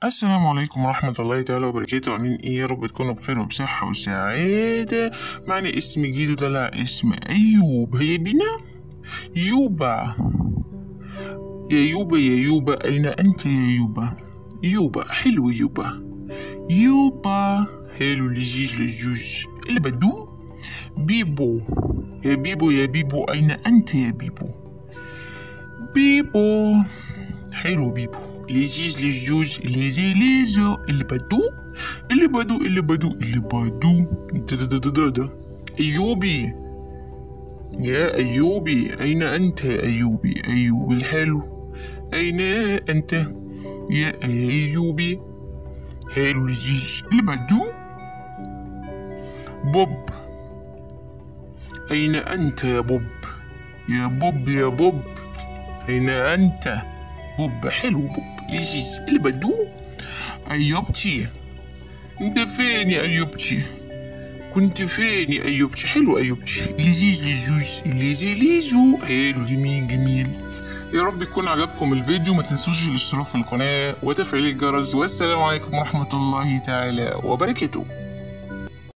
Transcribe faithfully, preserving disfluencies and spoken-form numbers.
السلام عليكم ورحمة الله تعالى وبركاته. عاملين ايه؟ يا رب تكونوا بخير وبصحة وسعادة. معنا اسم جديد وطلع اسم أيوب. هيا بنا يوبا. يا يوبا يا يوبا، أين أنت يا يوبا؟ يوبا حلو يوبا. يوبا حلو لذيذ لذوذ. اللي بدو بيبو. يا بيبو يا بيبو، أين أنت يا بيبو؟ بيبو حلو بيبو لذيذ لذوذ لذي ليزو. اللي بدو اللي بدو اللي بدو اللي بدو دا دا دا دا دا. أيوبي يا أيوبي، أين أنت يا أيوبي؟ أيوبي الحلو، أين أنت يا أيوبي؟ حلو لذيذ. اللي بدو بوب. أين أنت يا بوب؟ يا بوب يا بوب، أين أنت؟ بوب حلو بوب لذيذ. اللي بدو أيوبتي. انت فين يا أيوبتي؟ كنت فين يا أيوبتي؟ حلو أيوبتي لذيذ لذوذ لذي ليزو. حلو جميل جميل. يا رب يكون عجبكم الفيديو. ما تنسوش الاشتراك في القناة وتفعيل الجرس. والسلام عليكم ورحمة الله تعالى وبركاته.